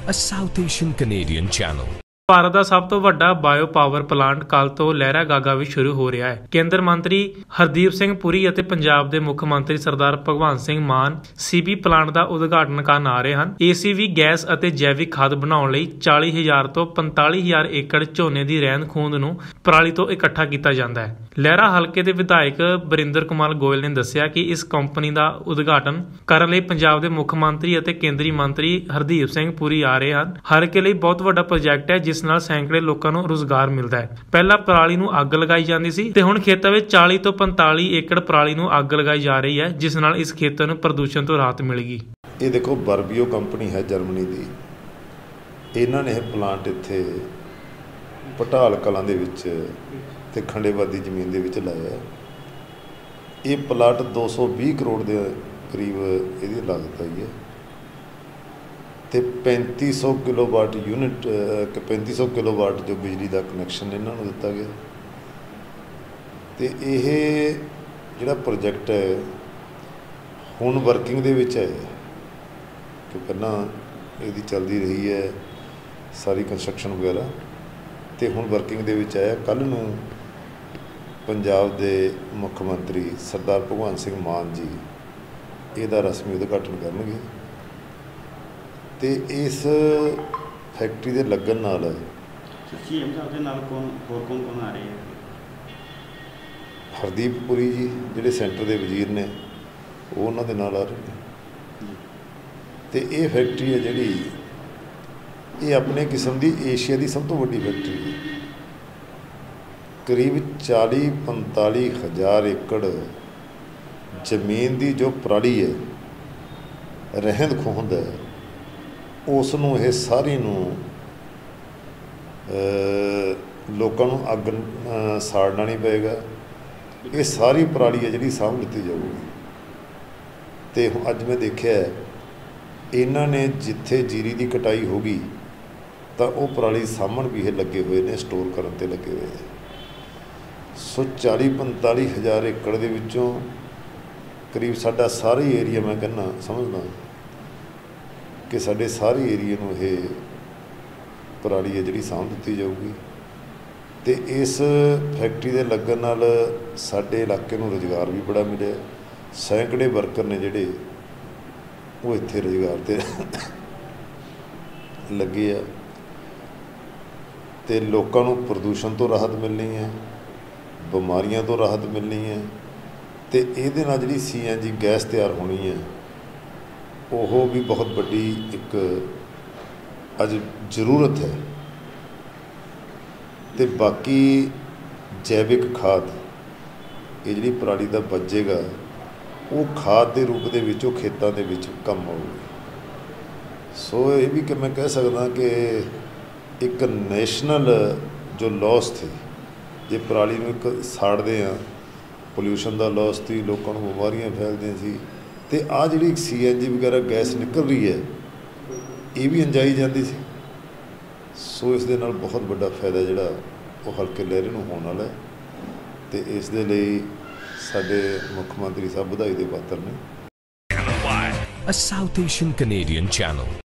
a South Asian Canadian channel. Bharat ਦਾ ਸਭ ਤੋਂ ਵੱਡਾ ਬਾਇਓ ਪਾਵਰ ਪਲਾਂਟ ਕੱਲ੍ਹ ਤੋਂ ਲਹਿਰਾਗਾਗਾ ਵਿੱਚ ਸ਼ੁਰੂ ਹੋ ਰਿਹਾ ਹੈ। ਕੇਂਦਰ ਮੰਤਰੀ ਹਰਦੀਪ ਸਿੰਘ ਪੁਰੀ ਅਤੇ ਪੰਜਾਬ ਦੇ ਮੁੱਖ ਮੰਤਰੀ ਸਰਦਾਰ ਭਗਵੰਤ ਸਿੰਘ ਮਾਨ ਸੀਬੀ ਪਲਾਂਟ ਦਾ ਉਦਘਾਟਨ ਕਰਨ ਆ ਰਹੇ ਹਨ। ਏਸੀਵੀ ਗੈਸ ਅਤੇ ਜੈਵਿਕ ਖਾਦ ਬਣਾਉਣ ਲਈ 40,000 ਤੋਂ 45,000 ਏਕੜ ਝੋਨੇ ਦੀ ਰਹਿੰਦ ਖੂੰਹਦ ਨੂੰ ਪਰਾਲੀ ਤੋਂ ਇਕੱਠਾ ਕੀਤਾ ਜਾਂਦਾ ਹੈ। ਲਹਿਰਾ ਹਲਕੇ ਦੇ ਵਿਧਾਇਕ ਬਰਿੰਦਰ ਕੁਮਾਰ ਗੋਇਲ ਨੇ ਦੱਸਿਆ ਕਿ ਇਸ ਕੰਪਨੀ ਦਾ ਉਦਘਾਟਨ ਕਰਨ ਲਈ ਪੰਜਾਬ ਦੇ ਮੁੱਖ ਮੰਤਰੀ ਅਤੇ ਕੇਂਦਰੀ ਮੰਤਰੀ ਹਰਦੀਪ ਸਿੰਘ ਪੁਰੀ ਆ ਰਹੇ ਹਨ। ਹਲਕੇ ਲਈ ਬਹੁਤ ਵੱਡਾ ਪ੍ਰੋਜੈਕਟ ਹੈ ਜਿਸ ਨਾਲ ਸੈਂਕੜੇ ਲੋਕਾਂ ਨੂੰ ਰੁਜ਼ਗਾਰ ਮਿਲਦਾ ਹੈ। ਪਹਿਲਾਂ ਪਰਾਲੀ ਨੂੰ ਅੱਗ ਲਗਾਈ ਜਾਂਦੀ ਸੀ ਤੇ ਹੁਣ ਖੇਤਾਂ ਵਿੱਚ 40 ਤੋਂ 45 ਏਕੜ ਪਰਾਲੀ ਨੂੰ ਅੱਗ ਲਗਾਈ ਜਾ ਰਹੀ ਹੈ, ਜਿਸ ਨਾਲ ਇਸ ਖੇਤਰ ਨੂੰ ਪ੍ਰਦੂਸ਼ਣ ਤੋਂ ਰਾਹਤ ਮਿਲੇਗੀ। ਇਹ ਦੇਖੋ ਬਰਬੀਓ ਕੰਪਨੀ ਹੈ ਜਰਮਨੀ ਦੀ, ਇਹਨਾਂ ਨੇ ਇਹ ਪਲਾਂਟ ਇੱਥੇ ਪਟਾਲ ਕਲਾਂ ਦੇ ਵਿੱਚ ਤੇ ਖੰਡੇਵਾਦੀ ਜ਼ਮੀਨ ਦੇ ਵਿੱਚ ਲਾਇਆ। ਇਹ ਪਲਾਟ 220 ਕਰੋੜ ਦੇ ਕਰੀਬ ਇਹਦੀ ਲਾਗਤ ਆਈ ਹੈ ਤੇ 3500 ਕਿਲੋਵਾਟ ਯੂਨਿਟ 3500 ਕਿਲੋਵਾਟ ਜੋ ਬਿਜਲੀ ਦਾ ਕਨੈਕਸ਼ਨ ਇਹਨਾਂ ਨੂੰ ਦਿੱਤਾ ਗਿਆ। ਤੇ ਇਹ ਜਿਹੜਾ ਪ੍ਰੋਜੈਕਟ ਹੈ ਹੁਣ ਵਰਕਿੰਗ ਦੇ ਵਿੱਚ ਹੈ ਕਿ ਪਹਿਲਾਂ ਇਹਦੀ ਚੱਲਦੀ ਰਹੀ ਹੈ ਸਾਰੀ ਕੰਸਟਰਕਸ਼ਨ ਵਗੈਰਾ, ਤੇ ਹੁਣ ਵਰਕਿੰਗ ਦੇ ਵਿੱਚ ਆਇਆ। ਕੱਲ੍ਹ ਨੂੰ ਪੰਜਾਬ ਦੇ ਮੁੱਖ ਮੰਤਰੀ ਸਰਦਾਰ ਭਗਵੰਤ ਸਿੰਘ ਮਾਨ ਜੀ ਇਹਦਾ ਰਸਮੀ ਉਦਘਾਟਨ ਕਰਨਗੇ ਤੇ ਇਸ ਫੈਕਟਰੀ ਦੇ ਲੱਗਣ ਨਾਲ ਸੀਐਮ ਸਾਹਿਬ ਦੇ ਨਾਲ ਕੌਣ ਆ ਰਹੇ ਹੈ? ਹਰਦੀਪ ਪੁਰੀ ਜੀ ਜਿਹੜੇ ਸੈਂਟਰ ਦੇ ਵਜ਼ੀਰ ਨੇ ਉਹ ਉਹਨਾਂ ਦੇ ਨਾਲ ਆ ਰਹੇ ਨੇ। ਤੇ ਇਹ ਫੈਕਟਰੀ ਹੈ ਜਿਹੜੀ ਇਹ ਆਪਣੇ ਕਿਸਮ ਦੀ ਏਸ਼ੀਆ ਦੀ ਸਭ ਤੋਂ ਵੱਡੀ ਫੈਕਟਰੀ ਹੈ। ਕਰੀਬ 40-45 ਹਜ਼ਾਰ ਏਕੜ ਜ਼ਮੀਨ ਦੀ ਜੋ ਪਰਾਲੀ ਹੈ ਰਹਿੰਦ ਖੂੰਹਦ ਹੈ ਉਸ ਨੂੰ ਇਹ ਸਾਰੀ ਨੂੰ ਲੋਕਾਂ ਨੂੰ ਅੱਗ ਸਾੜਨਾ ਨਹੀਂ ਪਏਗਾ। ਇਹ ਸਾਰੀ ਪਰਾਲੀ ਹੈ ਜਿਹੜੀ ਸਾਂਭ ਲਿੱਤੀ ਜਾਊਗੀ। ਤੇ ਅੱਜ ਮੈਂ ਦੇਖਿਆ ਇਹਨਾਂ ਨੇ ਜਿੱਥੇ ਜੀਰੀ ਦੀ ਕਟਾਈ ਹੋ ਗਈ ਤਾਂ ਉਹ ਪਰਾਲੀ ਸਾਂਭਣ ਵੀ ਇਹ ਲੱਗੇ ਹੋਏ ਨੇ, ਸਟੋਰ ਕਰਨ 'ਤੇ ਲੱਗੇ ਹੋਏ ਨੇ। ਸੋ 40-45 ਹਜ਼ਾਰ ਏਕੜ ਦੇ ਵਿੱਚੋਂ ਕਰੀਬ ਸਾਡਾ ਸਾਰਾ ਏਰੀਆ, ਮੈਂ ਕਹਿੰਦਾ ਸਮਝਦਾ ਕਿ ਸਾਡੇ ਸਾਰੇ ਏਰੀਏ ਨੂੰ ਇਹ ਪਰਾਲੀ ਹੈ ਜਿਹੜੀ ਸਾਂਭ ਦਿੱਤੀ ਜਾਊਗੀ। ਤੇ ਇਸ ਫੈਕਟਰੀ ਦੇ ਲੱਗਣ ਨਾਲ ਸਾਡੇ ਇਲਾਕੇ ਨੂੰ ਰੁਜ਼ਗਾਰ ਵੀ ਬੜਾ ਮਿਲਿਆ। ਸੈਂਕੜੇ ਵਰਕਰ ਨੇ ਜਿਹੜੇ ਉਹ ਇੱਥੇ ਰੁਜ਼ਗਾਰ 'ਤੇ ਲੱਗੇ ਆ ਤੇ ਲੋਕਾਂ ਨੂੰ ਪ੍ਰਦੂਸ਼ਣ ਤੋਂ ਰਾਹਤ ਮਿਲਣੀ ਹੈ, ਬਿਮਾਰੀਆਂ ਤੋਂ ਰਾਹਤ ਮਿਲਣੀ ਹੈ। ਤੇ ਇਹਦੇ ਨਾਲ ਜਿਹੜੀ CNG ਗੈਸ ਤਿਆਰ ਹੋਣੀ ਹੈ ਉਹ ਵੀ ਬਹੁਤ ਵੱਡੀ ਇੱਕ ਅੱਜ ਜ਼ਰੂਰਤ ਹੈ। ਤੇ ਬਾਕੀ ਜੈਵਿਕ ਖਾਦ ਇਹ ਜਿਹੜੀ ਪਰਾਲੀ ਦਾ ਬਚੇਗਾ ਉਹ ਖਾਦ ਦੇ ਰੂਪ ਦੇ ਵਿੱਚ ਉਹ ਖੇਤਾਂ ਦੇ ਵਿੱਚ ਕੰਮ ਆਊਗੀ। ਸੋ ਇਹ ਵੀ ਕਿ ਮੈਂ ਕਹਿ ਸਕਦਾ ਕਿ ਇੱਕ ਨੈਸ਼ਨਲ ਜੋ ਲੋਸ ਸੀ, ਜੇ ਪਰਾਲੀ ਨੂੰ ਇੱਕ ਸਾੜਦੇ ਹਾਂ ਪੋਲਿਊਸ਼ਨ ਦਾ ਲੋਸ ਸੀ, ਲੋਕਾਂ ਨੂੰ ਬਿਮਾਰੀਆਂ ਫੈਲਦੀਆਂ ਸੀ। ਤੇ ਆਹ ਜਿਹੜੀ CNG ਵਗੈਰਾ ਗੈਸ ਨਿਕਲ ਰਹੀ ਹੈ ਇਹ ਵੀ ਅੰਜਾਈ ਜਾਂਦੀ ਸੀ। ਸੋ ਇਸ ਦੇ ਨਾਲ ਬਹੁਤ ਵੱਡਾ ਫਾਇਦਾ ਜਿਹੜਾ ਉਹ ਹਲਕੇ ਲਹਿਰੇ ਨੂੰ ਹੋਣ ਵਾਲਾ ਹੈ ਤੇ ਇਸ ਦੇ ਲਈ ਸਾਡੇ ਮੁੱਖ ਮੰਤਰੀ ਸਾਹਿਬ ਵਧਾਈ ਦੇ ਪਾਤਰ ਨੇ। A South Asian Canadian channel.